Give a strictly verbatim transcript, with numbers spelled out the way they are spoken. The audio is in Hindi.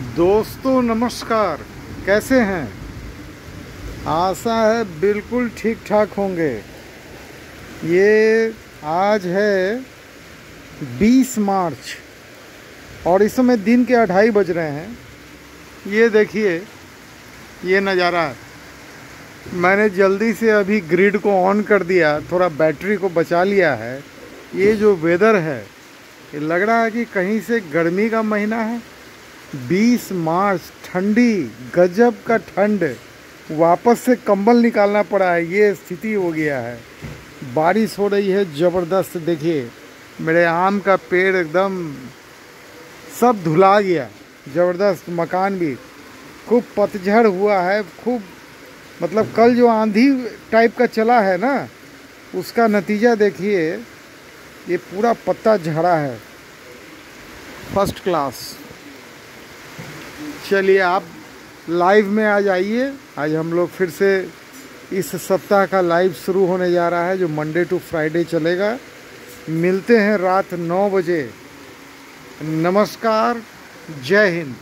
दोस्तों नमस्कार, कैसे हैं? आशा है बिल्कुल ठीक ठाक होंगे। ये आज है बीस मार्च और इस समय दिन के अढ़ाई बज रहे हैं। ये देखिए, ये नज़ारा मैंने जल्दी से अभी ग्रिड को ऑन कर दिया, थोड़ा बैटरी को बचा लिया है। ये जो वेदर है, ये लग रहा है कि कहीं से गर्मी का महीना है। बीस मार्च, ठंडी, गजब का ठंड, वापस से कंबल निकालना पड़ा है, ये स्थिति हो गया है। बारिश हो रही है ज़बरदस्त। देखिए मेरे आम का पेड़ एकदम सब धुला गया, ज़बरदस्त। मकान भी खूब पतझड़ हुआ है, खूब मतलब कल जो आंधी टाइप का चला है ना, उसका नतीजा देखिए, ये पूरा पत्ता झड़ा है। First class. चलिए आप लाइव में आ जाइए। आज हम लोग फिर से इस सप्ताह का लाइव शुरू होने जा रहा है, जो मंडे टू फ्राइडे चलेगा। मिलते हैं रात नौ बजे। नमस्कार, जय हिंद।